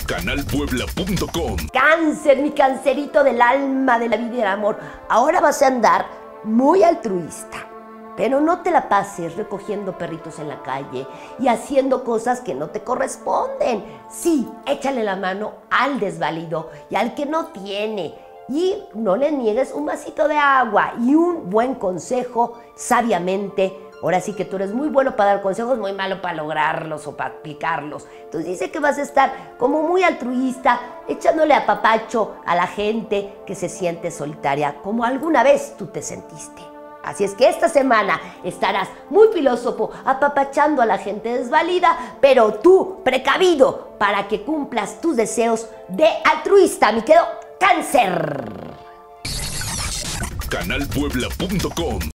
canalpuebla.com. Cáncer, mi cancerito del alma, de la vida y del amor. Ahora vas a andar muy altruista, pero no te la pases recogiendo perritos en la calle y haciendo cosas que no te corresponden. Sí, échale la mano al desvalido y al que no tiene. Y no le niegues un vasito de agua y un buen consejo sabiamente. Ahora sí que tú eres muy bueno para dar consejos, muy malo para lograrlos o para aplicarlos. Entonces dice que vas a estar como muy altruista, echándole apapacho a la gente que se siente solitaria, como alguna vez tú te sentiste. Así es que esta semana estarás muy filósofo, apapachando a la gente desvalida, pero tú precavido para que cumplas tus deseos de altruista, mi querido Cáncer. canalpuebla.com